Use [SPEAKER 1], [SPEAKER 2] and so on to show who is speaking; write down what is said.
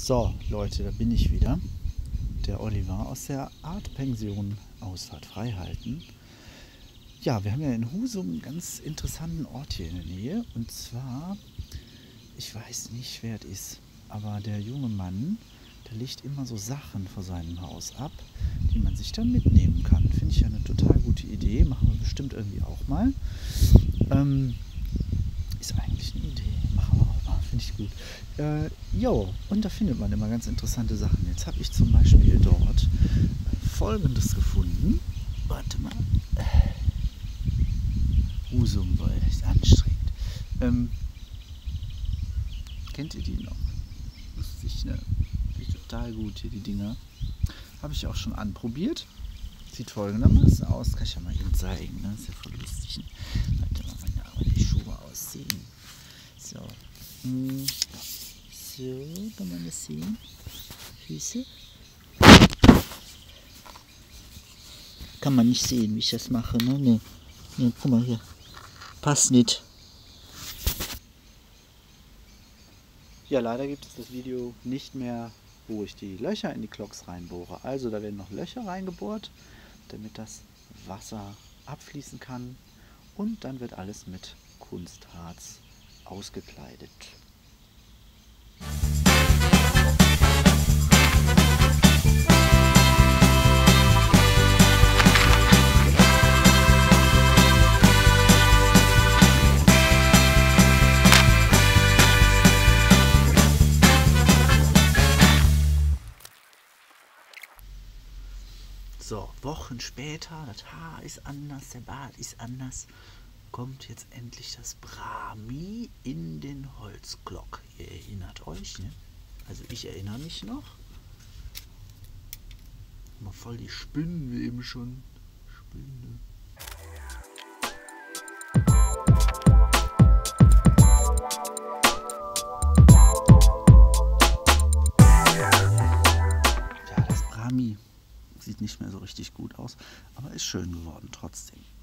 [SPEAKER 1] So, Leute, da bin ich wieder. Der Oliver aus der Artpension Ausfahrt Freihalten. Ja, wir haben ja in Husum einen ganz interessanten Ort hier in der Nähe. Und zwar, ich weiß nicht, wer es ist, aber der junge Mann, der legt immer so Sachen vor seinem Haus ab, die man sich dann mitnehmen kann. Finde ich ja eine total gute Idee. Machen wir bestimmt irgendwie auch mal. Ist eigentlich eine Idee. Machen wir auch mal. Finde ich gut. Und da findet man immer ganz interessante Sachen. Jetzt habe ich zum Beispiel dort Folgendes gefunden. Warte mal. Husum war echt anstrengend. Kennt ihr die noch? Lustig, ne? Total gut hier, die Dinger. Habe ich auch schon anprobiert. Sieht folgendermaßen aus. Kann ich ja mal eben zeigen. Ne? Ist ja voll lustig. Warte mal, meine die Schuhe aussehen. So. So, kann man das sehen? Füße. Kann man nicht sehen, wie ich das mache, ne? Nee. Nee, guck mal hier. Passt nicht. Ja, leider gibt es das Video nicht mehr, wo ich die Löcher in die Klocks reinbohre. Also da werden noch Löcher reingebohrt, damit das Wasser abfließen kann. Und dann wird alles mit Kunstharz ausgekleidet. So, Wochen später, das Haar ist anders, der Bart ist anders, kommt jetzt endlich das Brahmi in den Holzglock. Ihr erinnert euch, ne? Also ich erinnere mich noch. Mal voll die Spinnen wie eben schon. Spinne. Ja, das Brahmi sieht nicht mehr so richtig gut aus, aber ist schön geworden trotzdem.